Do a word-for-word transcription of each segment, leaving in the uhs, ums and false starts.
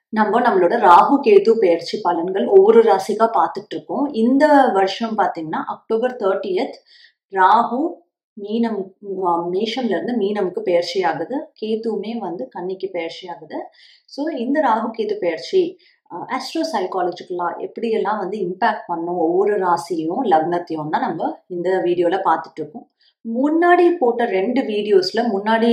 நம்ம நம்மளோட ராகு கேது பெயர்ச்சி பலன்கள் ஒவ்வொரு ராசிக்கா பார்த்துட்டு இருக்கோம். இந்த வருஷம் பார்த்தீங்கன்னா அக்டோபர் தேர்ட்டியத் ராகு மீனம் மேஷம்ல இருந்து மீனமுக்கு பெயர்ச்சி ஆகுது. கேதுவுமே வந்து கன்னிக்கு பெயர்ச்சி ஆகுது. ஸோ இந்த ராகு கேது பெயர்ச்சி ஆஸ்ட்ரோ சைக்காலஜிக்கலா எப்படியெல்லாம் வந்து இம்பேக்ட் பண்ணும் ஒவ்வொரு ராசியும் லக்னத்தையும் தான் நம்ம இந்த வீடியோல பார்த்துட்டு இருக்கோம். முன்னாடி போட்ட ரெண்டு வீடியோஸ்ல முன்னாடி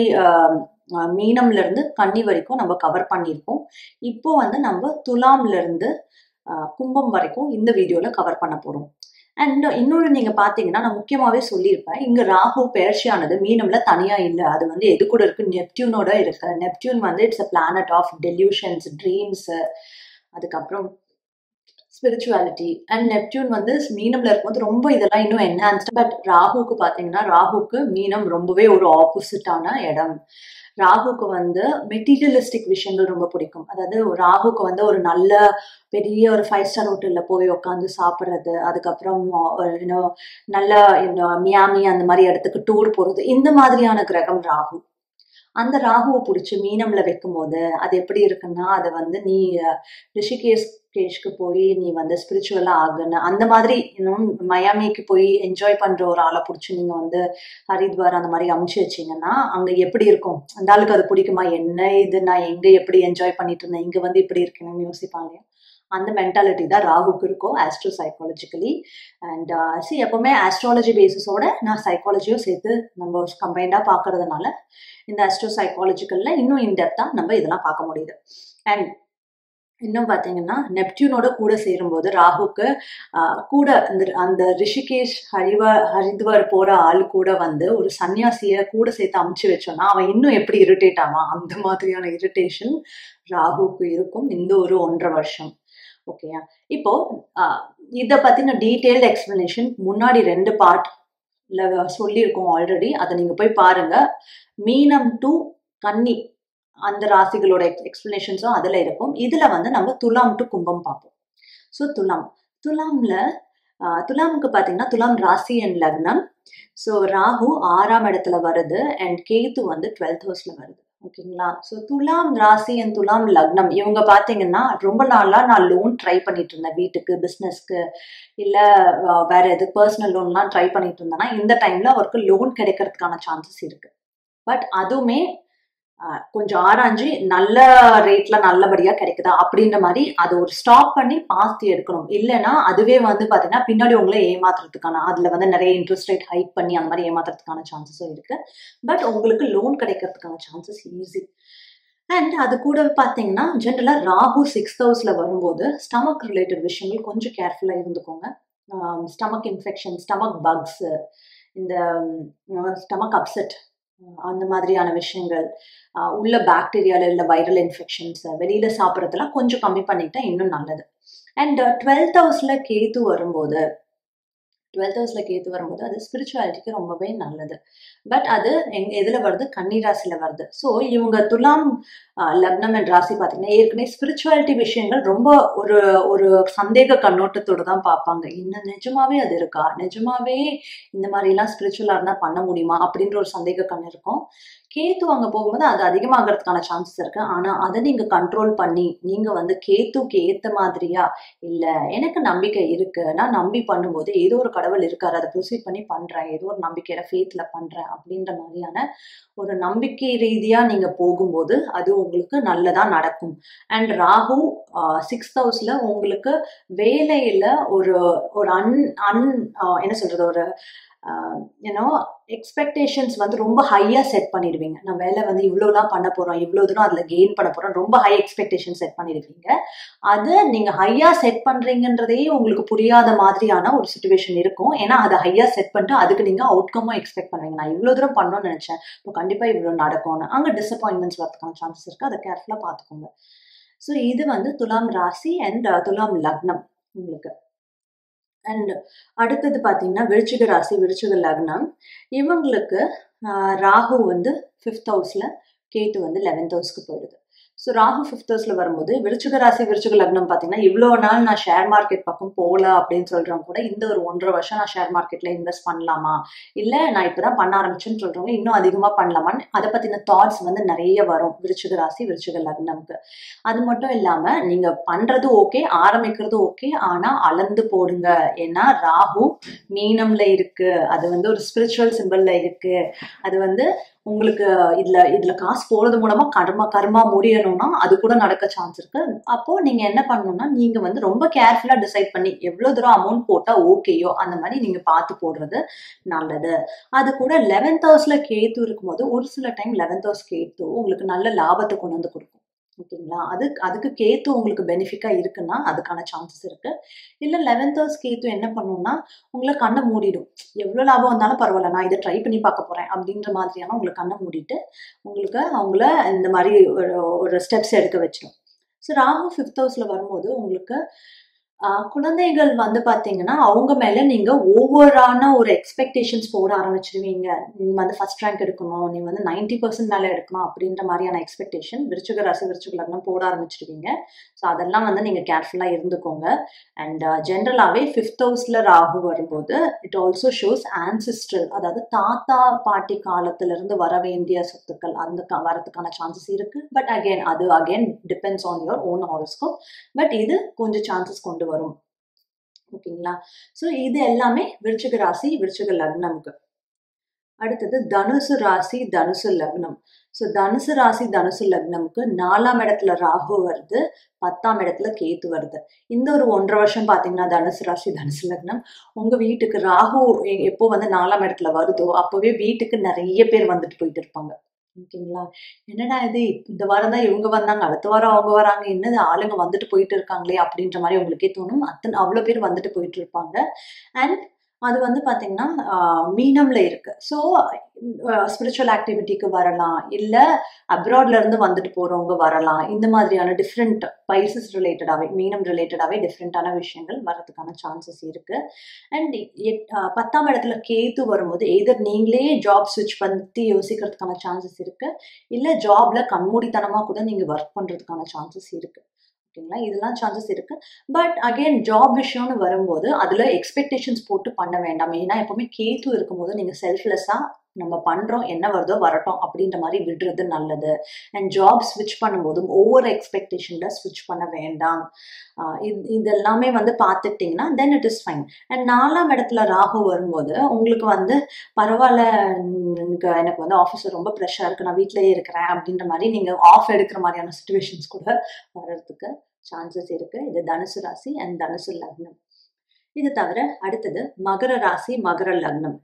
மீனம்ல இருந்து கன்னி வரைக்கும் நம்ம கவர் பண்ணியிருக்கோம். இப்போ வந்து நம்ம துலாம்ல இருந்து கும்பம் வரைக்கும் இந்த வீடியோல கவர் பண்ண போறோம். அண்ட் இன்னொரு நீங்க பாத்தீங்கன்னா நான் முக்கியமாவே சொல்லியிருப்பேன், இங்க ராகு பெயர்ச்சியானது மீனம்ல தனியா இல்லை, அது வந்து எது கூட இருக்கு, நெப்டியூனோட இருக்கு. நெப்டியூன் வந்து it's a planet of delusions, dreams, அதுக்கப்புறம் ஸ்பிரிச்சுவாலிட்டி. அண்ட் நெப்டியூன் வந்து மீனம்ல இருக்கும்போது ரொம்ப இதெல்லாம் இன்னும் என்ஹான்ஸ்ட். பட் ராகுக்கு பாத்தீங்கன்னா ராகுக்கு மீனம் ரொம்பவே ஒரு ஆப்போசிட்டான இடம். ராகுக்கு வந்து மெட்டீரியலிஸ்டிக் விஷயங்கள் ரொம்ப பிடிக்கும். அதாவது ராகுக்கு வந்து ஒரு நல்ல பெரிய ஒரு ஃபைவ் ஸ்டார் ஹோட்டல்ல போய் உட்காந்து சாப்பிட்றது, அதுக்கப்புறம் இன்னும் நல்ல மியாமி அந்த மாதிரி இடத்துக்கு டூர் போறது, இந்த மாதிரியான கிரகம் ராகு. அந்த ராகுவை பிடிச்சி மீனம்ல வைக்கும் போது அது எப்படி இருக்குன்னா, அதை வந்து நீ ரிஷிகேஷ் கேஷ்க்கு போய் நீ வந்து ஸ்பிரிச்சுவலா ஆகுன்னு அந்த மாதிரி இன்னும் மயாமிக்கு போய் என்ஜாய் பண்ற ஒரு ஆளை பிடிச்சி நீங்க வந்து ஹரித்வார் அந்த மாதிரி அமுச்சு வச்சீங்கன்னா அங்க எப்படி இருக்கும், அந்த ஆளுக்கு அது பிடிக்குமா, என்ன இது நான் எங்க எப்படி என்ஜாய் பண்ணிட்டு இருந்தேன், இங்க வந்து இப்படி இருக்கணும்னு யோசிப்பாங்க. அந்த மென்டாலிட்டி தான் ராகுக்கு இருக்கும் ஆஸ்ட்ரோ சைக்காலஜிக்கலி. அண்ட் சி எப்பவுமே ஆஸ்ட்ராலஜி பேசிஸோட நான் சைக்காலஜியும் சேர்த்து நம்ம கம்பைண்டா பாக்குறதுனால இந்த ஆஸ்ட்ரோ சைக்காலஜிக்கல்ல இன்னும் இன்டெப்தா நம்ம இதெல்லாம் பார்க்க முடியுது. அண்ட் இன்னும் பாத்தீங்கன்னா நெப்டியூனோட கூட சேரும்போது ராகுக்கு ஆஹ் கூட அந்த அந்த ரிஷிகேஷ் ஹரிவார் ஹரித்வார் போற ஆள் கூட வந்து ஒரு சன்னியாசிய கூட சேர்த்து அமுச்சு வச்சோம்னா அவன் இன்னும் எப்படி இரிட்டேட் ஆவான், அந்த மாதிரியான இரிட்டேஷன் ராகுக்கு இருக்கும் இந்த ஒரு ஒன்றரை வருஷம். ஓகேயா, இப்போ ஆஹ் இதை பத்தின டீடைல்டு எக்ஸ்பிளனேஷன் முன்னாடி ரெண்டு பார்ட்ல சொல்லியிருக்கோம் ஆல்ரெடி, அதை நீங்க போய் பாருங்க. மீனம் டு கன்னி அந்த ராசிகளோட எக்ஸ்பிளனேஷன்ஸும் அதுல இருக்கும். இதுல வந்து நம்ம துலாம் டு கும்பம் பார்ப்போம். ஸோ துலாம் துலாம்ல ஆஹ் துலாமுக்கு பாத்தீங்கன்னா துலாம் ராசி அண்ட் லக்னம். ஸோ ராகு ஆறாம் இடத்துல வருது அண்ட் கேது வந்து டுவெல்த் ஹவுஸ்ல வருது. ஓகேங்களா, ஸோ துலாம் ராசி அண்ட் துலாம் லக்னம் இவங்க பாத்தீங்கன்னா ரொம்ப நாளா நான் லோன் ட்ரை பண்ணிட்டு இருந்தேன், வீட்டுக்கு, பிஸ்னஸ்க்கு, இல்ல வேற எது பர்சனல் லோன்லாம் ட்ரை பண்ணிட்டு இருந்தேன்னா இந்த டைம்ல அவருக்கு லோன் கிடைக்கிறதுக்கான சான்சஸ் இருக்கு. பட் அதுவுமே கொஞ்சம் ஆராய்ஞ்சு நல்ல ரேட்ல நல்லபடியா கிடைக்குதா அப்படின்ற மாதிரி அதை ஒரு ஸ்டாப் பண்ணி பார்த்து எடுக்கணும். இல்லைன்னா அதுவே வந்து பாத்தீங்கன்னா பின்னாடி உங்களை ஏமாத்துறதுக்கான, அதுல வந்து நிறைய இன்ட்ரெஸ்ட் ரேட் ஹைக் பண்ணி அந்த மாதிரி ஏமாத்துறதுக்கான சான்சஸும் இருக்கு. பட் உங்களுக்கு லோன் கிடைக்கிறதுக்கான சான்சஸ் ஈஸி. அண்ட் அது கூட பாத்தீங்கன்னா ஜென்ரலா ராகு சிக்ஸ்த் ஹவுஸ்ல வரும்போது ஸ்டமக் ரிலேட்டட் விஷயங்கள் கொஞ்சம் கேர்ஃபுல்லா இருந்துக்கோங்க. ஸ்டமக் இன்ஃபெக்ஷன், ஸ்டமக் பக்ஸ், இந்த ஸ்டமக் அப்செட், அந்த மாதிரியான விஷயங்கள், உள்ள பாக்டீரியால இல்ல வைரல் இன்ஃபெக்ஷன்ஸ், வெளியில சாப்பிட்றதெல்லாம் கொஞ்சம் கம்மி பண்ணிக்கிட்டா இன்னும் நல்லது. அண்ட் டுவெல்த் ஹவுஸ்ல கேது வரும்போது டுவெல்த் ஹவுஸ்ல கேத்து வரும்போது அது ஸ்பிரிச்சுவாலிட்டிக்கு ரொம்பவே நல்லது. பட் அது எங்க எதுல வருது, கன்னி ராசியில வருது. ஸோ இவங்க துலாம் லக்னம் என்ற ராசி பார்த்தீங்கன்னா ஏற்கனவே ஸ்பிரிச்சுவாலிட்டி விஷயங்கள் ரொம்ப ஒரு ஒரு சந்தேக கண்ணோட்டத்தோட தான் பார்ப்பாங்க. இன்னும் நிஜமாவே அது இருக்கா, நிஜமாவே இந்த மாதிரி எல்லாம் ஸ்பிரிச்சுவலா இருந்தா பண்ண முடியுமா அப்படின்ற ஒரு சந்தேக கண் இருக்கும். கேத்து அங்க போகும்போது அது அதிகமாகிறதுக்கான சான்சஸ் இருக்கு. ஆனா அதை நீங்க கண்ட்ரோல் பண்ணி நீங்க வந்து கேத்துக்கு ஏத்த மாதிரியா, இல்ல எனக்கு நம்பிக்கை இருக்கு, நான் நம்பி பண்ணும்போது ஏதோ ஒரு கடவுள் இருக்காரு, அதை ப்ரொசீட் பண்ணி பண்றேன், ஏதோ ஒரு நம்பிக்கையில ஃபேத்ல பண்றேன் அப்படின்ற மாதிரியான ஒரு நம்பிக்கை ரீதியா நீங்க போகும்போது அது உங்களுக்கு நல்லதா நடக்கும். அண்ட் ராகு சிக்ஸ்த் ஹவுஸ்ல உங்களுக்கு வேலையில ஒரு ஒரு அன் அன் என்ன சொல்றது ஒரு ஏன்னோ எக்ஸ்பெக்டேஷன்ஸ் வந்து ரொம்ப ஹையா செட் பண்ணிடுவீங்க. நான் வேலை வந்து இவ்வளோலாம் பண்ண போறோம், இவ்வளோ தூரம் அதுல கெயின் பண்ண போறோம், ரொம்ப ஹை எக்ஸ்பெக்டேஷன் செட் பண்ணிடுவீங்க. அது நீங்க ஹையா செட் பண்றீங்கன்றதே உங்களுக்கு புரியாத மாதிரியான ஒரு சுச்சுவேஷன் இருக்கும். ஏன்னா அதை ஹையா செட் பண்ணிட்டு அதுக்கு நீங்க அவுட்கமும் எக்ஸ்பெக்ட் பண்ணுவீங்க. நான் இவ்வளோ தூரம் பண்ணணும்னு நினைச்சேன், இப்போ கண்டிப்பா இவ்வளோ நடக்கும்னு. அங்க டிசப்பாயின்மெண்ட்ஸ் வரதுக்கான சான்சஸ் இருக்கு, அதை கேர்ஃபுல்லா பாத்துக்கோங்க. ஸோ இது வந்து துலாம் ராசி அண்ட் துலாம் லக்னம் உங்களுக்கு. அண்ட் அடுத்தது பார்த்தீங்கன்னா விருச்சிக ராசி, விருச்சிக லக்னம். இவங்களுக்கு ராகு வந்து ஃபிஃப்த் ஹவுஸ்ல, கேத்து வந்து லெவன்த் ஹவுஸ்க்கு போயிடுது. ஸோ ராகு ஃபிஃப்த் ஹவுஸ்ல வரும்போது விருச்சிக ராசி விருச்சிக லக்னம் பார்த்தீங்கன்னா இவ்வளோ நாள் நான் ஷேர் மார்க்கெட் பக்கம் போகல அப்படின்னு சொல்றவங்க கூட இந்த ஒரு ஒன்றரை வருஷம் நான் ஷேர் மார்க்கெட்ல இன்வெஸ்ட் பண்ணலாமா, இல்லை நான் இப்பதான் பண்ண ஆரம்பிச்சேன்னு சொல்றவங்க இன்னும் அதிகமா பண்ணலாமான்னு அதை பத்தின தாட்ஸ் வந்து நிறைய வரும் விருச்சிக ராசி விருச்சிக லக்னம்க்கு. அது மட்டும் இல்லாம நீங்க பண்றது ஓகே, ஆரம்பிக்கிறது ஓகே, ஆனா அளந்து போடுங்க. ஏன்னா ராகு மீனம்ல இருக்கு, அது வந்து ஒரு ஸ்பிரிச்சுவல் சிம்பிள்ல இருக்கு. அது வந்து உங்களுக்கு இதுல இதுல காசு போறது மூலமா கர்மா கர்மா முடியணும்னா அது கூட நடக்க சான்ஸ் இருக்கு. அப்போ நீங்க என்ன பண்ணணும்னா நீங்க வந்து ரொம்ப கேர்ஃபுல்லா டிசைட் பண்ணி எவ்வளவு தூரம் அமௌண்ட் போட்டா ஓகேயோ அந்த மாதிரி நீங்க பார்த்து போடுறது நல்லது. அது கூட லெவன்த் ஹவுஸ்ல கேத்து இருக்கும்போது ஒரு சில டைம் லெவன்த் ஹவுஸ் கேத்து உங்களுக்கு நல்ல லாபத்தை கொண்டு வந்து கொடுக்கும். ஓகேங்களா, அது அதுக்கு கேத்து உங்களுக்கு பெனிஃபிட்டா இருக்குன்னா அதுக்கான சான்சஸ் இருக்கு. இல்ல லெவன்த் ஹவுஸ் கேத்து என்ன பண்ணும்னா உங்களை கண்ணை மூடிடும். எவ்வளவு லாபம் வந்தாலும் பரவாயில்ல, நான் இதை ட்ரை பண்ணி பார்க்க போறேன் அப்படின்ற மாதிரியான உங்களை கண்ணை மூடிட்டு உங்களுக்கு அவங்கள இந்த மாதிரி ஒரு ஒரு ஸ்டெப்ஸ் எடுக்க வச்சிடும். ஸோ ராகு ஃபிஃப்த் ஹவுஸ்ல வரும்போது உங்களுக்கு ஆஹ் குழந்தைகள் வந்து பாத்தீங்கன்னா அவங்க மேல நீங்க ஓவரான ஒரு எக்ஸ்பெக்டேஷன்ஸ் போட ஆரம்பிச்சிருவீங்க. நீ வந்து ஃபர்ஸ்ட் ரேங்க் எடுக்கணும், நீ வந்து நைன்டி பர்சன்ட் மேல எடுக்கணும் அப்படின்ற மாதிரியான எக்ஸ்பெக்டேஷன் விருச்சிக ராசி விருச்சிக லக்னம் போட ஆரம்பிச்சிருவீங்க. ஸோ அதெல்லாம் வந்து நீங்க கேர்ஃபுல்லா இருந்துக்கோங்க. அண்ட் ஜென்ரலாவே ஃபிஃப்த் ஹவுஸ்ல ராகு வரும்போது இட் ஆல்சோ ஷோஸ் ஆன்சிஸ்ட்ரல், அதாவது தாத்தா பாட்டி காலத்துல இருந்து வர வேண்டிய சொத்துக்கள் அந்த வரதுக்கான சான்சஸ் இருக்கு. பட் அகெயின் அது again depends on your own horoscope. But இது கொஞ்சம் சான்சஸ் கொண்டு வரும். ஓகேங்களா, சோ இது எல்லாமே விருச்சிக ராசி விருச்சிக லக்னம்க்கு. அடுத்தது தனுசு ராசி தனுசு லக்னம். ஸோ தனுசு ராசி தனுசு லக்னம்க்கு நாலாம் இடத்துல ராகு வருது, பத்தாம் இடத்துல கேத்து வருது. இந்த ஒரு ஒன்றரை வருஷம் பாத்தீங்கன்னா தனுசு ராசி தனுசு லக்னம் உங்க வீட்டுக்கு ராகு எப்போ வந்து நாலாம் இடத்துல வருதோ அப்பவே வீட்டுக்கு நிறைய பேர் வந்துட்டு போயிட்டு இருப்பாங்க. ஓகேங்களா, என்னடா இது இந்த வாரம் தான் இவங்க வந்தாங்க, அடுத்த வாரம் அவங்க வராங்க, என்னது ஆளுங்க வந்துட்டு போயிட்டு இருக்காங்களே அப்படின்ற மாதிரி உங்களுக்கே தோணும். அத்தனை அவ்வளவு பேர் வந்துட்டு போயிட்டு இருப்பாங்க. அண்ட் அது வந்து பாத்தீங்கன்னா மீனம்ல இருக்கு. ஸோ ஸ்பிரிச்சுவல் ஆக்டிவிட்டிக்கு வரலாம், இல்ல அப்ராட்ல இருந்து வந்துட்டு போறவங்க வரலாம். இந்த மாதிரியான டிஃப்ரெண்ட் பைசஸ் ரிலேட்டடாவே மீனம் ரிலேட்டடாவே டிஃப்ரெண்டான விஷயங்கள் வர்றதுக்கான சான்சஸ் இருக்கு. அண்ட் பத்தாம் இடத்துல கேத்து வரும்போது எதர் நீங்களே ஜாப் ஸ்விட்ச் பத்தி யோசிக்கிறதுக்கான சான்சஸ் இருக்கு, இல்ல ஜாப்ல கண்மூடித்தனமா கூட நீங்க ஒர்க் பண்றதுக்கான சான்சஸ் இருக்கு. ஓகேங்களா, இதெல்லாம் சான்சஸ் இருக்கு. பட் அகெயின் ஜாப் விஷயம்னு வரும்போது அதுல எக்ஸ்பெக்டேஷன்ஸ் போட்டு பண்ண வேண்டாம். ஏன்னா எப்பவுமே கேத்து இருக்கும்போது நீங்க செல்ஃப்லெஸ்ஸா நம்ம பண்றோம், என்ன வருதோ வரட்டும் அப்படின்ற மாதிரி விடுறது நல்லது. அண்ட் ஜாப் ஸ்விட்ச் பண்ணும்போதும் ஒவ்வொரு எக்ஸ்பெக்டேஷன்ல ஸ்விட்ச் பண்ண வேண்டாம். இது இதெல்லாமே வந்து பார்த்துட்டீங்கன்னா then it is fine. And நாலாம் இடத்துல ராகு வரும்போது உங்களுக்கு வந்து பரவாயில்ல, எனக்கு எனக்கு வந்து ஆஃபீஸ்ல ரொம்ப ப்ரெஷரா இருக்கு, நான் வீட்டிலேயே இருக்கிறேன் அப்படின்ற மாதிரி நீங்க ஆஃப் எடுக்கிற மாதிரியான சுச்சுவேஷன்ஸ் கூட வர்றதுக்கு சான்சஸ் இருக்கு. இது தனுசு ராசி அண்ட் தனுசு லக்னம். இது தவிர அடுத்தது மகர ராசி மகர லக்னம்.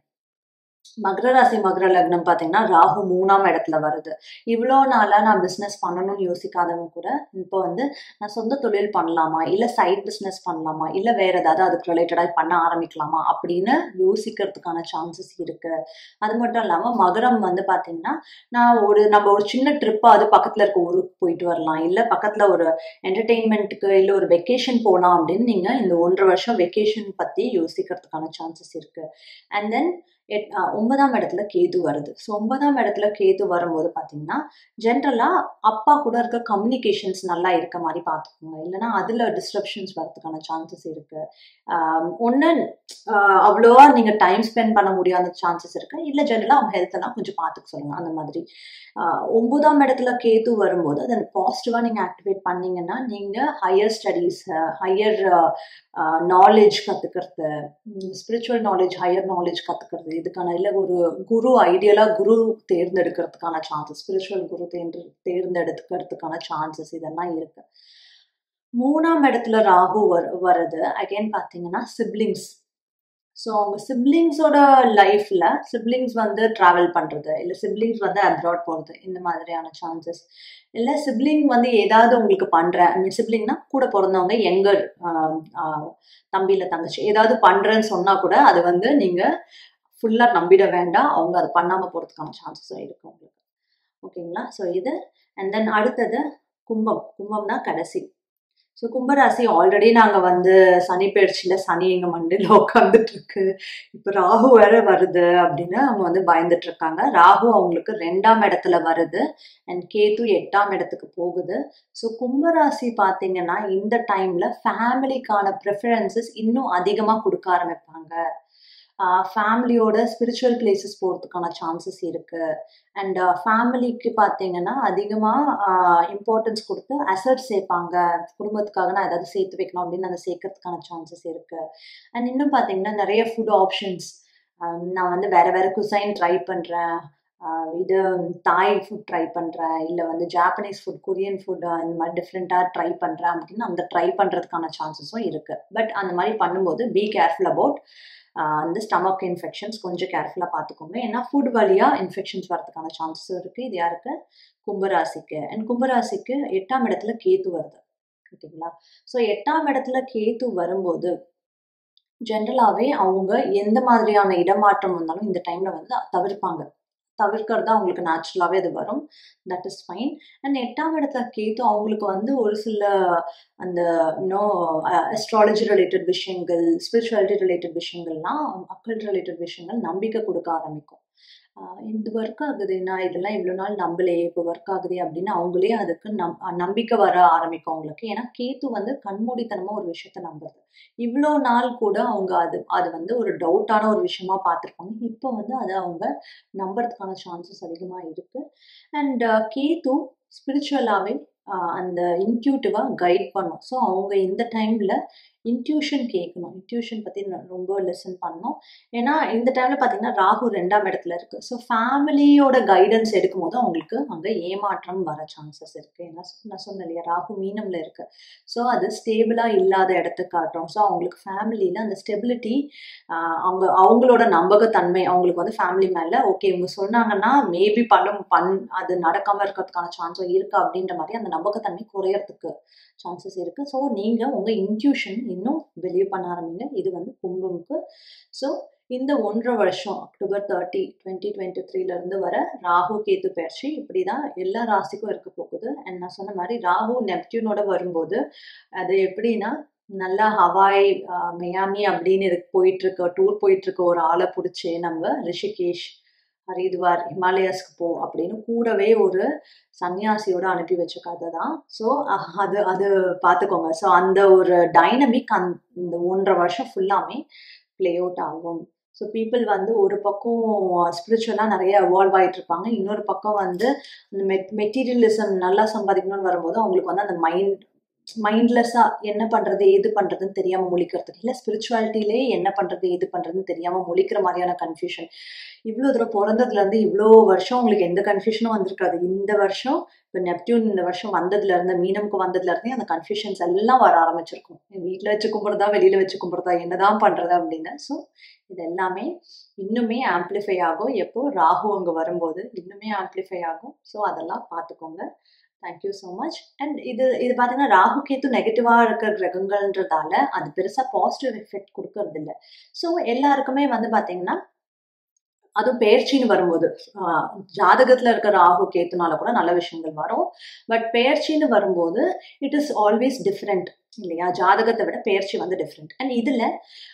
மகர ராசி மகர லக்னம் பாத்தீங்கன்னா ராகு மூணாம் இடத்துல வருது. இவ்வளோ நாளா நான் பிசினஸ் பண்ணணும்னு யோசிக்காதவங்க கூட இப்போ வந்து நான் சொந்த தொழில் பண்ணலாமா, இல்ல சைட் பிசினஸ் பண்ணலாமா, இல்ல வேற ஏதாவது அதுக்கு ரிலேட்டடா பண்ண ஆரம்பிக்கலாமா அப்படின்னு யோசிக்கிறதுக்கான சான்சஸ் இருக்கு. அது மட்டும் இல்லாம மகரம் வந்து பாத்தீங்கன்னா நான் ஒரு நம்ம ஒரு சின்ன ட்ரிப்பா அது பக்கத்துல இருக்க ஊருக்கு போயிட்டு வரலாம், இல்ல பக்கத்துல ஒரு என்டர்டெயின்மெண்ட்டுக்கு இல்ல ஒரு வெக்கேஷன் போகலாம் அப்படின்னு நீங்க இந்த ஒன்றரை வருஷம் வெக்கேஷன் பத்தி யோசிக்கிறதுக்கான சான்சஸ் இருக்கு. அண்ட் தென் ஒன்பதாம் இடத்துல கேது வருது. ஸோ ஒன்பதாம் இடத்துல கேது வரும்போது பார்த்தீங்கன்னா ஜென்ரலா அப்பா கூட இருக்க கம்யூனிகேஷன்ஸ் நல்லா இருக்க மாதிரி பார்த்துக்கோங்க, இல்லைன்னா அதுல டிஸ்ட்ரப்ஷன்ஸ் வரதுக்கான சான்சஸ் இருக்கு. ஒன்று அவ்வளோவா நீங்க டைம் ஸ்பெண்ட் பண்ண முடியாத சான்சஸ் இருக்கு, இல்லை ஜென்ரலா அவங்க ஹெல்த் எல்லாம் கொஞ்சம் பார்த்துக்க சொல்லுங்க. அந்த மாதிரி ஒன்பதாம் இடத்துல கேது வரும்போது அதை பாசிட்டிவா நீங்க ஆக்டிவேட் பண்ணீங்கன்னா நீங்க ஹையர் ஸ்டடீஸ், ஹையர் நாலேஜ் கத்துக்கிறது, ஸ்பிரிச்சுவல் நாலேஜ், ஹையர் நாலேஜ் கத்துக்கிறது, இதுக்கான இல்லை ஒரு குரு ஐடியலா குரு தேர்ந்தெடுக்கிறதுக்கான சான்சஸ், ஸ்பிரிச்சுவல் குரு தேர்ந்து தேர்ந்தெடுக்கிறதுக்கான சான்சஸ் இதெல்லாம் இருக்கு. மூணாம் இடத்துல ராகு வர வருது அகைன் பாத்தீங்கன்னா சிப்ளிங்ஸ். ஸோ அவங்க சிப்ளிங்ஸோட லைஃப்ல சிப்ளிங்ஸ் வந்து டிராவல் பண்றது, இல்லை சிப்ளிங்ஸ் வந்து அப்ராட் போறது, இந்த மாதிரியான சான்சஸ். இல்லை சிப்ளிங் வந்து ஏதாவது உங்களுக்கு பண்ற, சிப்ளிங்னா கூட பிறந்தவங்க, எங்கர் தம்பியில தங்கச்சி ஏதாவது பண்றேன்னு சொன்னா கூட அது வந்து நீங்க ஃபுல்லா நம்பிட வேண்டாம், அவங்க அதை பண்ணாம போறதுக்கான சான்சஸும் இருக்கு உங்களுக்கு. ஓகேங்களா, ஸோ இது. அண்ட் தென் அடுத்தது கும்பம். கும்பம் தான் கடைசி. ஸோ கும்பராசி ஆல்ரெடி நாங்கள் வந்து சனி பயிற்சியில் சனி எங்கள் மண்டையில் உட்காந்துட்டு இருக்கு, இப்போ ராகு வேற வருது அப்படின்னு அவங்க வந்து பயந்துட்டு இருக்காங்க. ராகு அவங்களுக்கு ரெண்டாம் இடத்துல வருது அண்ட் கேது எட்டாம் இடத்துக்கு போகுது. ஸோ கும்பராசி பார்த்தீங்கன்னா இந்த டைம்ல ஃபேமிலிக்கான ப்ரிஃபரன்சஸ் இன்னும் அதிகமாக கொடுக்க ஆரம்பிப்பாங்க. ஃபேமிலியோட ஸ்பிரிச்சுவல் பிளேசஸ் போகிறதுக்கான சான்சஸ் இருக்குது. அண்ட் ஃபேமிலிக்கு பார்த்தீங்கன்னா அதிகமாக இம்பார்ட்டன்ஸ் கொடுத்து அசட் சேர்ப்பாங்க. குடும்பத்துக்காக நான் ஏதாவது சேர்த்து வைக்கணும் அப்படின்னு அதை சேர்க்கறதுக்கான சான்சஸ் இருக்குது. அண்ட் இன்னும் பார்த்தீங்கன்னா நிறைய ஃபுட் ஆப்ஷன்ஸ், நான் வந்து வேறு வேறு குசைன் ட்ரை பண்ணுறேன், இது தாய் ஃபுட் ட்ரை பண்ணுறேன், இல்லை வந்து ஜாப்பனீஸ் ஃபுட், கொரியன் ஃபுட் இந்த மாதிரி டிஃப்ரெண்ட்டாக ட்ரை பண்ணுறேன் அப்படின்னு அந்த ட்ரை பண்ணுறதுக்கான சான்சஸும் இருக்குது. பட் அந்த மாதிரி பண்ணும்போது பி கேர்ஃபுல் அபவுட் அந்த ஸ்டமக் இன்ஃபெக்ஷன்ஸ், கொஞ்சம் கேர்ஃபுல்லாக பார்த்துக்கோங்க. ஏன்னா ஃபுட் வழியாக இன்ஃபெக்ஷன்ஸ் வரதுக்கான சான்சஸும் இருக்குது. இது யாருக்கு? கும்பராசிக்கு. அண்ட் கும்பராசிக்கு எட்டாம் இடத்துல கேத்து வருது, ஓகேங்களா? ஸோ எட்டாம் இடத்துல கேத்து வரும்போது ஜென்ரலாகவே அவங்க எந்த மாதிரியான இடமாற்றம் வந்தாலும் இந்த டைமில் வந்து தவிர்ப்பாங்க. தவிர்க்கிறது அவங்களுக்கு நேச்சுரலாகவே அது வரும். That is fine. அண்ட் எட்டாம் இடத்துல கேத்து அவங்களுக்கு வந்து ஒரு சில அந்த இன்னும் அஸ்ட்ராலஜி ரிலேட்டட் விஷயங்கள், ஸ்பிரிச்சுவாலிட்டி ரிலேட்டட் விஷயங்கள்லாம், அக்கல்ட் ரிலேட்டட் விஷயங்கள் நம்பிக்கை கொடுக்க ஆரம்பிக்கும். இது ஒர்க் ஆகுது, நான் இதெல்லாம் இவ்வளோ நாள் நம்பலே, இப்போ ஒர்க் ஆகுது அப்படின்னு அவங்களே அதுக்கு நம் நம்பிக்கை வர ஆரம்பிக்கும் அவங்களுக்கு. ஏன்னா கேத்து வந்து கண்மூடித்தனமாக ஒரு விஷயத்த நம்புறது. இவ்வளோ நாள் கூட அவங்க அது அது வந்து ஒரு டவுட்டான ஒரு விஷயமா பார்த்துருப்பாங்க. இப்போ வந்து அதை அவங்க நம்புறதுக்கான சான்சஸ் அதிகமாக இருக்குது. அண்ட் கேத்து ஸ்பிரிச்சுவலாகவே அந்த இன்ட்யூட்டிவாக கைட் பண்ணும். ஸோ அவங்க இந்த டைமில் இன்ட்யூஷன் கேட்கணும், இன்ட்யூஷன் பற்றி ரொம்ப லெசன் பண்ணணும். ஏன்னா இந்த டைமில் பார்த்தீங்கன்னா ராகு ரெண்டாம் இடத்துல இருக்குது. ஸோ ஃபேமிலியோட கைடன்ஸ் எடுக்கும் போது அவங்களுக்கு அங்கே ஏமாற்றம் வர சான்சஸ் இருக்குது. ஏன்னா நான் சொன்னேன் இல்லையா, ராகு மீனமில் இருக்குது. ஸோ அது ஸ்டேபிளாக இல்லாத இடத்துக்கு காட்டும். ஸோ அவங்களுக்கு ஃபேமிலியில் அந்த ஸ்டெபிலிட்டி, அவங்க அவங்களோட நம்பகத்தன்மை அவங்களுக்கு வந்து ஃபேமிலி மேலே ஓகே இவங்க சொன்னாங்கன்னா மேபி பண்ணும் பண் அது நடக்காமல் இருக்கிறதுக்கான சான்ஸும் இருக்குது அப்படின்ற மாதிரி அந்த நம்பகத்தன்மை குறையறதுக்கு சான்சஸ் இருக்குது. ஸோ நீங்கள் உங்கள் இன்ட்யூஷன் இன்னும் பிலீவ் பண்ண ஆரம்பிங்க. இது வந்து கும்பமுக்கு. ஸோ இந்த ஒன்றரை வருஷம் அக்டோபர் தேர்ட்டி டுவெண்ட்டி டுவெண்ட்டி த்ரீலேருந்து வர ராகு கேத்து பயிற்சி இப்படி தான் எல்லா ராசிக்கும் இருக்க போகுது. அண்ட் நான் சொன்ன மாதிரி ராகு நெப்டியூனோட வரும்போது அது எப்படின்னா, நல்லா ஹவாய், மியாமி அப்படின்னு இருக்கு போயிட்டுருக்க டூர் போயிட்டுருக்க ஒரு ஆளை பிடிச்சி நம்ம ரிஷிகேஷ், ஹரித்வார், ஹிமாலயாஸ்க்கு போ அப்படின்னு கூடவே ஒரு சன்னியாசியோட அனுப்பி வச்ச கதை தான். ஸோ அது அது பார்த்துக்கோங்க. ஸோ அந்த ஒரு டைனமிக் அந் இந்த ஒன்றரை வருஷம் ஃபுல்லாமே பிளே அவுட் ஆகும். ஸோ பீப்புள் வந்து ஒரு பக்கம் ஸ்பிரிச்சுவலாக நிறைய எவால்வ் ஆகிட்டு இருப்பாங்க, இன்னொரு பக்கம் வந்து இந்த மெட் மெட்டீரியலிசம் நல்லா சம்பாதிக்கணும்னு வரும்போது அவங்களுக்கு வந்து அந்த மைண்ட் மைண்ட்லெஸ்ஸாக என்ன பண்ணுறது ஏது பண்ணுறதுன்னு தெரியாமல் முழிக்கிறதுக்கு, இல்லை ஸ்பிரிச்சுவாலிட்டிலே என்ன பண்ணுறது ஏது பண்ணுறதுன்னு தெரியாமல் முழிக்கிற மாதிரியான கன்ஃபியூஷன். இவ்வளோ தூரம் பிறந்ததுலேருந்து இவ்வளோ வருஷம் உங்களுக்கு எந்த கன்ஃபியூஷனும் வந்திருக்காது. இந்த வருஷம் இப்போ நெப்டியூன் இந்த வருஷம் வந்ததுலேருந்து, மீனமுக்கு வந்ததுலேருந்தே அந்த கன்ஃபியூஷன்ஸ் எல்லாம் வர ஆரம்பிச்சிருக்கும். வீட்டில் வச்சு கும்பிட்றதா, வெளியில் வச்சு கும்பிட்றதா, என்ன தான் பண்ணுறது அப்படின்னு. ஸோ இது எல்லாமே இன்னுமே ஆம்ப்ளிஃபை ஆகும். எப்போ ராகு அங்கே வரும்போது இன்னுமே ஆம்ப்ளிஃபை ஆகும். ஸோ அதெல்லாம் பார்த்துக்கோங்க. Thank you so much. அண்ட் இது இது பார்த்தீங்கன்னா ராகு கேத்து நெகட்டிவாக இருக்கிற கிரகங்கள்ன்றதால அது பெருசாக பாசிட்டிவ் எஃபெக்ட் கொடுக்கறது இல்லை. ஸோ எல்லாருக்குமே வந்து பார்த்தீங்கன்னா அதுவும் பெயர்ச்சின்னு வரும்போது ஜாதகத்தில் இருக்கிற ராகு கேத்துனால கூட நல்ல விஷயங்கள் வரும். பட் பெயர்ச்சின்னு வரும்போது இட் இஸ் ஆல்வேஸ் டிஃப்ரெண்ட் இல்லையா? ஜாதகத்தை விட பெயர்ச்சி வந்து டிஃப்ரெண்ட். அண்ட் இதில்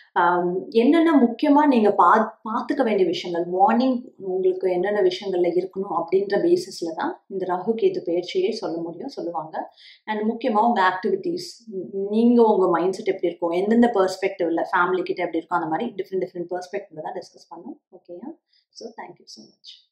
என்னென்ன முக்கியமாக நீங்கள் பா பார்த்துக்க வேண்டிய விஷயங்கள், மார்னிங் உங்களுக்கு என்னென்ன விஷயங்கள்ல இருக்கணும் அப்படின்ற பேசிஸில் தான் இந்த ராகு கேத்து பெயர்ச்சியே சொல்ல முடியும், சொல்லுவாங்க. அண்ட் முக்கியமாக உங்கள் ஆக்டிவிட்டீஸ், நீங்கள் உங்கள் மைண்ட் செட் எப்படி இருக்கும், எந்தெந்த பெர்ஸ்பெக்டிவ்ல ஃபேமிலி கிட்ட எப்படி இருக்கும், அந்த மாதிரி டிஃப்ரெண்ட் டிஃப்ரெண்ட் பெர்ஸ்பெக்டிவ்ல தான் டிஸ்கஸ் பண்ணோம். ஓகேயா? So thank you so much.